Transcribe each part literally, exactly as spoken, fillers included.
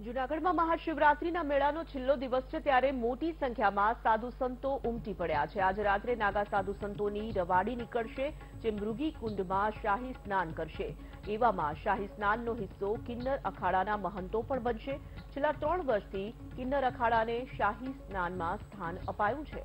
જૂનાગઢમાં મહાશિવરાત્રીના મેળાનો છેલ્લો દિવસ છે ત્યારે મોટી સંખ્યામાં સાધુ સંતો ઉમટી પડ્યા છે। આજે રાત્રે નાગા સાધુ સંતોની રવાડી નીકળશે જે મૃગી કુંડમાં શાહી સ્નાન કરશે। એવામાં શાહી સ્નાનનો હિસ્સો કિન્નર અખાડાના મહંતો પણ બનશે। છેલ્લા ત્રણ વર્ષથી કિન્નર અખાડાને શાહી સ્નાનમાં સ્થાન અપાયું છે।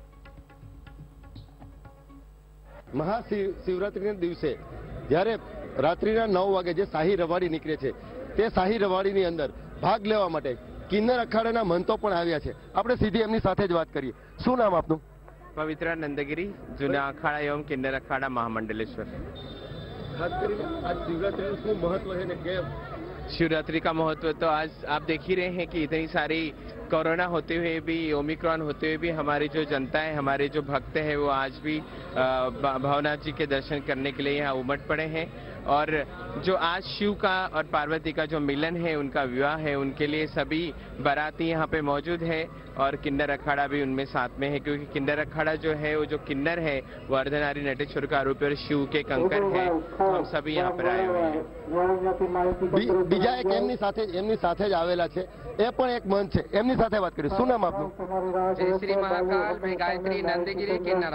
મહાશિવરાત્રીના દિવસે જ્યારે રાત્રિના નવ વાગે જે શાહી રવાડી નીકળે છે તે શાહી રવાડીની અંદર ભાગ લેવા માટે કિન્નર અખાડાના મંતો પણ આવ્યા છે। આપણે સીધી એમની સાથે જ વાત કરીએ। શું નામ આપનું? पवित्रा नंदगिरी, जूना अखाड़ा एवं किन्नर अखाड़ा महामंडलेश्वर। खास કરીને आज शिवरात्रि શું महत्व है ने કેમ? शिवरात्रि का महत्व तो आज आप देख ही रहे हैं कि इतनी सारी कोरोना होते हुए भी, ओमिक्रॉन होते हुए भी हमारी जो जनता है, हमारे जो भक्त है वो आज भी भवनाथ जी के दर्शन करने के लिए यहाँ उमड़ पड़े हैं। और जो आज शिव का और पार्वती का जो मिलन है, उनका विवाह है, उनके लिए सभी बाराती यहाँ पे मौजूद है और किन्नर अखाड़ा भी उनमें साथ में है, क्योंकि किन्नर अखाड़ा जो है वो जो किन्नर है वो अर्धनारी नटेश्वर का आरोपी और शिव के कंकर है। तो हम सभी यहाँ पर आए हुए हैं। બીજા એક એમની સાથે એમની સાથે જ આવેલા છે, એ પણ એક મંચ છે, એમની સાથે વાત કરી। શું નામ આપનું? जय श्री महाकाल, मैं गायत्री नंदगिरी किन्नर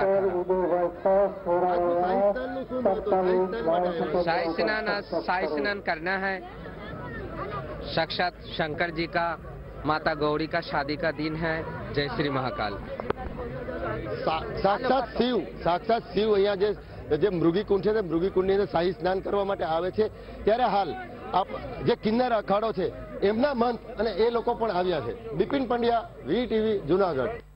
शाही स्नान शाही स्नान करना है। साक्षात शंकर जी का, माता गौरी का शादी का दिन है। जय श्री महाकाल। સાક્ષાત શિવ સાક્ષાત શિવ અહીંયા જે જે મૃગી કુંડ છે તે મૃગી કુંડની અંદર શાહી સ્નાન કરવા માટે આવે છે, ત્યારે હાલ આપ જે કિન્નર અખાડો છે એમના મંત અને એ લોકો પણ આવ્યા છે। Bipin Pandya, V TV, Junagadh.